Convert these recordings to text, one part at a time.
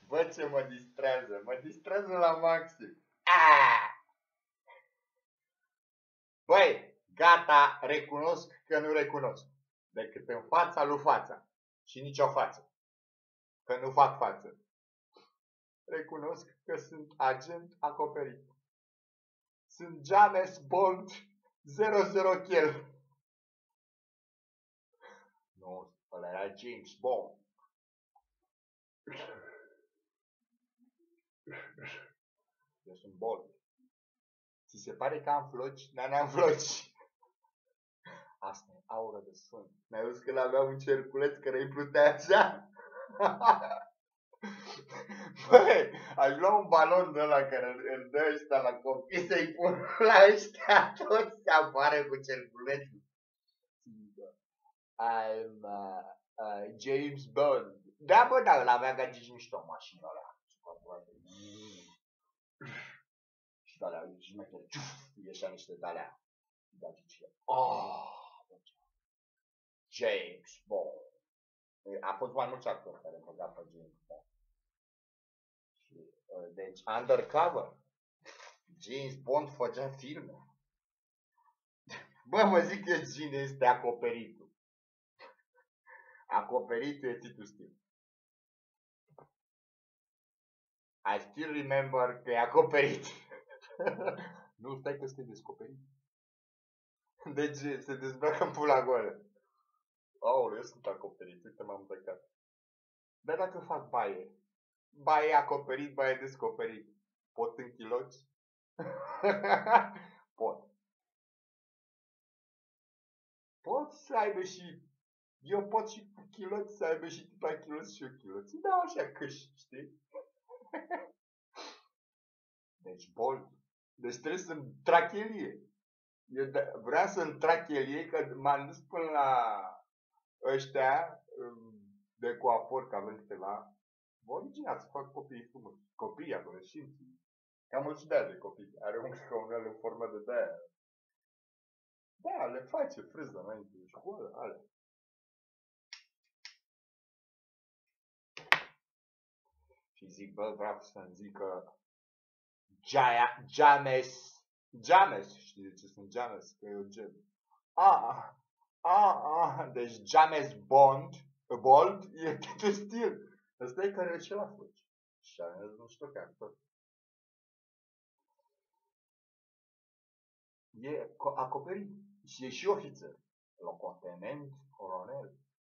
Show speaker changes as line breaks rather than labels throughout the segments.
Bă, ce mă distrează. Mă distrează la maxim. Aaaa! Băi, gata, recunosc că nu recunosc. Decât în fața lui fața. Și nicio față. Că nu fac față. Recunosc că sunt agent acoperit. Sunt James Bond 00 Kill. Nu, ăla era James Bond. Eu sunt Bond. Ți se pare că am floci? Dar n-am floci. Asta e aură de sfânt. Mi-ai văzut că l-aveam un cerculeț care îi plutea așa? Băi, aș lua un balon de ăla care îl dă ăștia la copii să-i pun la ăștia toți se apare cu cerculețul. I'm James Bond. Da, bă, da, l-avea gagici mișto mașina ăla. Și de-alea, ieșea niște de-alea. James Bond. A fost mai mulți actori care băga pe James Bond. Deci, undercover. James Bond făcea filme. Bă, mă zic eu cine este acoperitul. Acoperitul e Titu Stil. I still remember că e acoperit. Nu, stai că este descoperit. Deci se dezbracă în pula goală. Aoleu, eu sunt acoperit, uite m-am îmbrăcat. Dar dacă fac baie, baie acoperit, baie descoperit, pot în chiloți? Pot. Pot să aibă și, eu pot și cu chiloți să aibă și tipa chiloți și eu chiloți. Îmi dau așa câși, știi? Deci bol. Deci trebuie să-mi trachelie. Eu vreau să-mi trachelie că m-am dus până la ăștia de coafor, că avem câteva. Original, să fac copii frumos. Copii, adolescenți. Cam mulți de copii. Are un scaunel în formă de de-aia. Da, le face freză înainte de școală, alea. Și zic, bă, vreau să-mi zic că James, știi de ce sunt James? Că e o gem. Deci James Bond e Titu Stil. Ăsta e care e ce la foci. Și nu știu că actor. E acoperit. Și e și ofițer. Locotenent, colonel.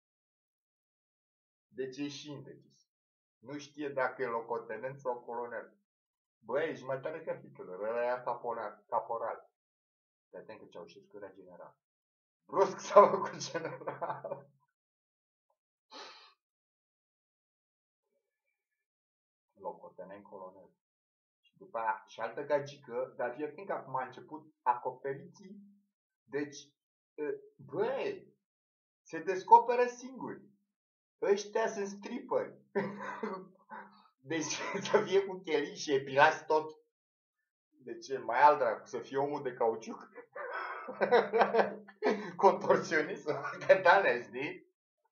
Deci e și indecis. Nu știe dacă e locotenent sau colonel. Băi, ești mai tare ca Hitler. Ăla era caporal. Te atent că Ceaușescu era general. Brusc s-a făcut general. Locotenent colonel. Și după aia și altă gagică, dar fie că acum a început acoperiții. Deci, băi, se descoperă singuri. Ăștia sunt stripperi. Deci să fie cu chelii și epilați tot. De ce? Mai alt dracu, să fie omul de cauciuc? Contorsionist? De tale, știi?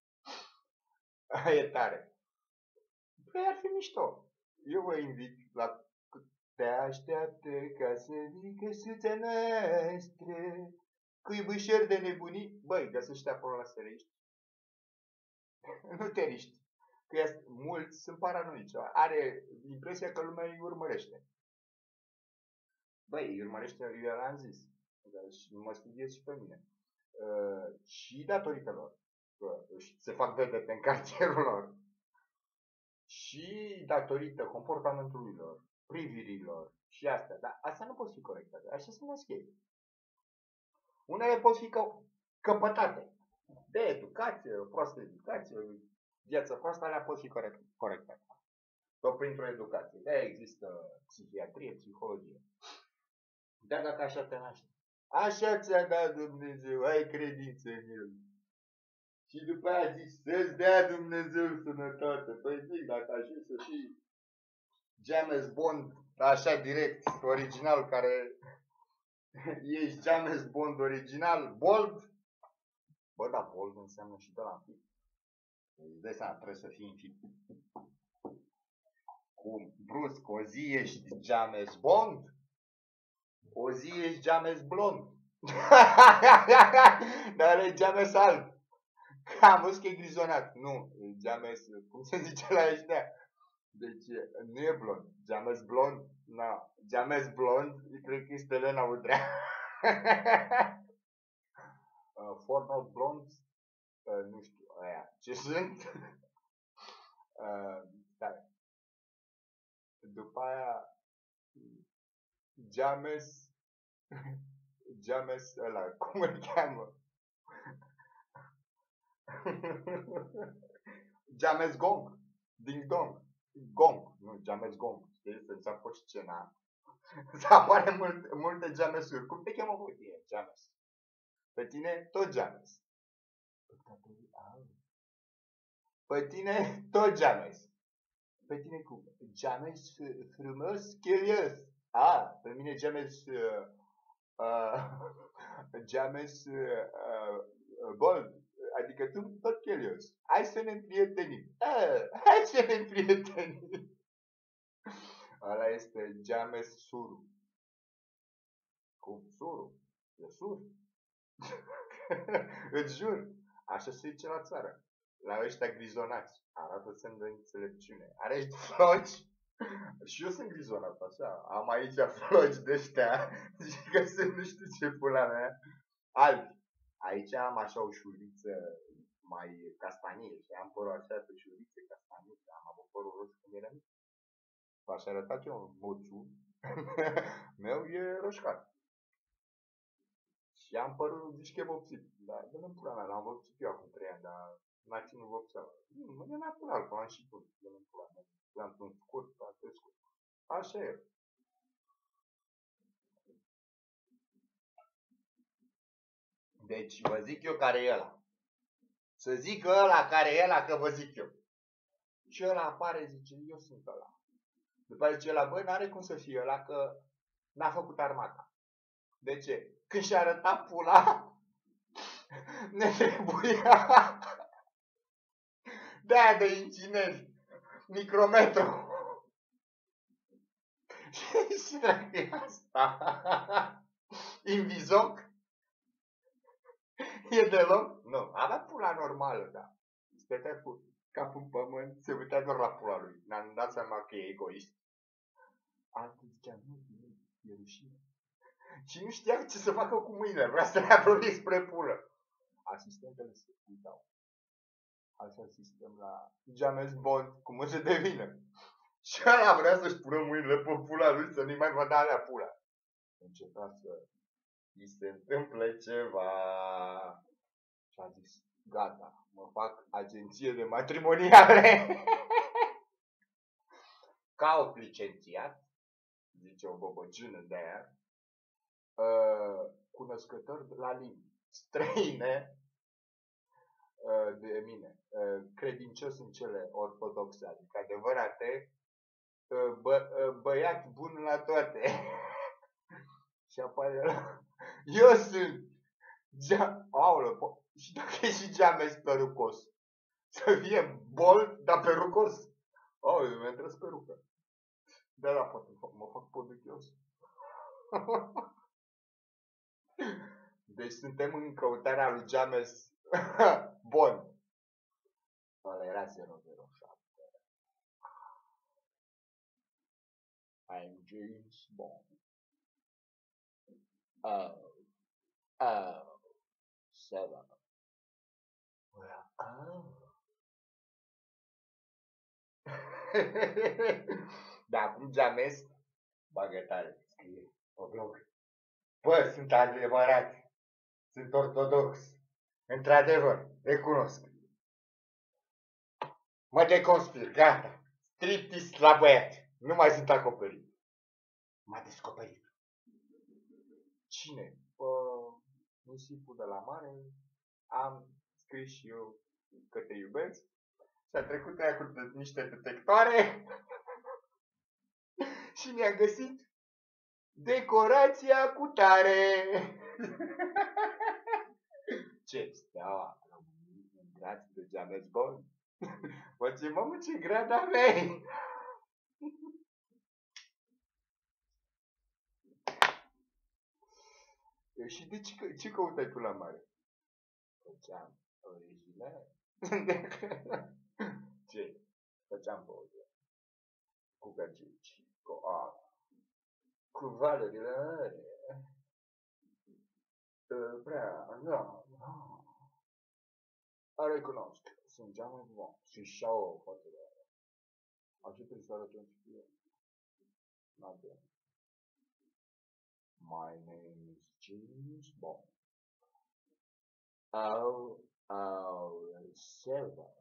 E tare. Păi ar fi mișto. Eu vă invit la Te așteaptă ca să vii căsuța noastră, cuibușor de nebunii. Băi, găsește acolo la Sărești. Nu te riști. Că mulți sunt paranoici. Are impresia că lumea îi urmărește. Băi, îi urmărește, eu l-am zis. Și mă studiez și pe mine. Și datorită lor. Se fac vedete în cartierul lor. Și datorită comportamentului lor, privirilor și astea. Dar astea nu pot fi corectate. Așa se nasc ei. Unele pot fi căpătate. De educație, proastă educație, viața proastă, alea pot fi corectate. Tot printr-o educație. De-aia există psihiatrie, psihologie. Dar dacă așa te naști, așa ți-a dat Dumnezeu, ai credință în El. Și după aia zici, să-ți dea Dumnezeu sănătate. Păi zic, dacă ajungi să fii James Bond, așa direct, original, care ești James Bond original, bold. Bă, da, bold înseamnă și de la înfip. Îți dai seama, trebuie să fii înfip. cum brusc, o zi ești James Bond, o zi ești James Blond. Dar e James alb. Am văzut că e grizonat. Nu, e James, cum se zice la ăștia? Deci nu e blond. James Blond, na. James Blond, cred că este Elena Udrea. For not blond, nu știu, aia. Ce sunt? Stai. După aia, James ăla, cum îl cheamă? James Gong, Ding Dong, Gong, nu, James Gong, știi, să înceapă scena. Să apare multe Jamesuri. Cum te cheamă voi? James. Pe tine, tot James. Pe tine, tot James. Pe tine cum? James frumos, chelios. Pe mine James James bold. Adică tu tot chelios. Hai să ne împrietenim. Hai să ne împrietenim. Ăla este James Suru. Cum? Suru? E Suru. Îți jur. Așa se zice la țară. La ăștia grizonați. Arată semn de înțelepciune. Are floci. Și eu sunt grizonat, așa. Am aici floci de ăștia. Zic că sunt nu știu ce pula mea. Albi. Aici am așa o șuriță mai castanie. Și am părul așa pe șuriță castanie. Am avut părul roșu când eram mic. V-aș arătat eu moțul meu e roșcat. Și am părul, zici că e vopsit. Dar dă-mi pula mea, l-am vopsit eu acum 3 ani, dar n-a ținut vopseala. E natural, că am și pun. Dă-mi pula mea. L-am pun scurt, l-am crescut. Așa e. Deci vă zic eu care e ăla. Să zic ăla care e ăla, că vă zic eu. Și ăla apare, zice, eu sunt ăla. După aceea zice ăla, băi, n-are cum să fie ăla, că n-a făcut armata. De ce? Când și-a arătat pula, ne trebuia de-aia de ingineri, micrometru. Și dracu asta. Invizoc? E deloc? Nu, avea pula normală, da. Stătea cu capul în pământ, se uitea doar la pula lui. Ne-am dat seama că e egoist. Altul zicea, nu, e rușine. Și nu știa ce să facă cu mâinile, vrea să le apropie spre pulă. Asistentele se uitau. Așa sistem la James Bond, cum o să devină. Și aia vrea să-și pună mâinile pe pula lui, să nu-i mai vadă alea pula. Începea să îi se întâmple ceva. Și a zis, gata, mă fac agenție de matrimoniale. Caut licențiat, zice o bobăciună de aia, cunoscător la limbi străine de mine, credincios în cele ortodoxe, adică adevărate, băiat bun la toate. Și apare ăla, eu sunt aolă, și dacă e și James perucos, să fie bold, dar perucos. Aolă, mi-a tras perucă. Da, poate mă fac poduchios. Deci suntem în căutarea lui James Bond. Ăla era 007. I'm James Bond. Seven. Da, acum James bagă tare, scrie pe blog. Bă, sunt adevărat. Sunt ortodox. Într-adevăr, recunosc. Mă deconspir, gata. Striptease la băiat. Nu mai sunt acoperit. M-a descoperit. Cine? Nisipul de la mare. Am scris și eu că te iubesc. Și a trecut aia cu niște detectoare. Și mi-a găsit decorația cu tare. Ce steaua în braț de James Bond. Mă ce, mamă, ce grad aveai! Și de ce căutai tu la mare? Făceam orezile. Ce? Făceam poze cu găgici, cu apă, cu valurile mării. Prea, da. Recunosc, sunt cea mai bun și și-au față de aia. Așa trebuie să arăt un spion. Nothing. My name is James Bond. Oh, Silver.